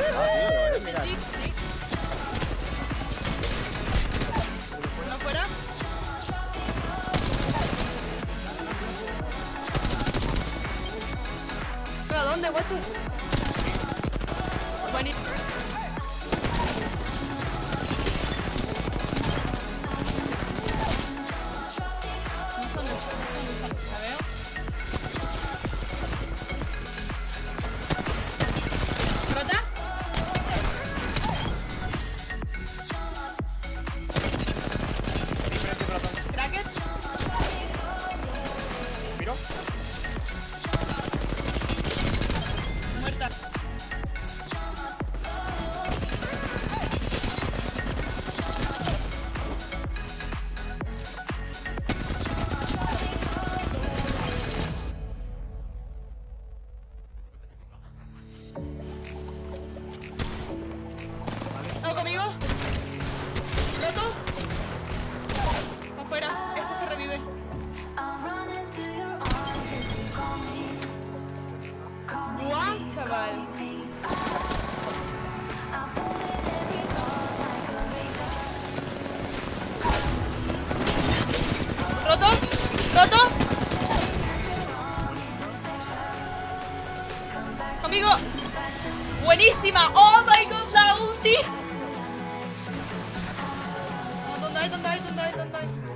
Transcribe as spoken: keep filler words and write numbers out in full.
Ah, tío, lo ves, mira. Sí, sí. Uno afuera. ¿Pero a dónde, guacho? Buenísimo. No son de la veo. ¿Rota? Diferente corazón. ¿Cracket? Miro. Muerta. ¿Algo conmigo? ¿Roto? Afuera, este se revive. Guau, chaval. ¿Roto? ¿Roto? Conmigo. Buenísima. Oh my god, la ulti. ¿Dónde hay? ¿Dónde hay? ¿Dónde hay? ¿Dónde hay?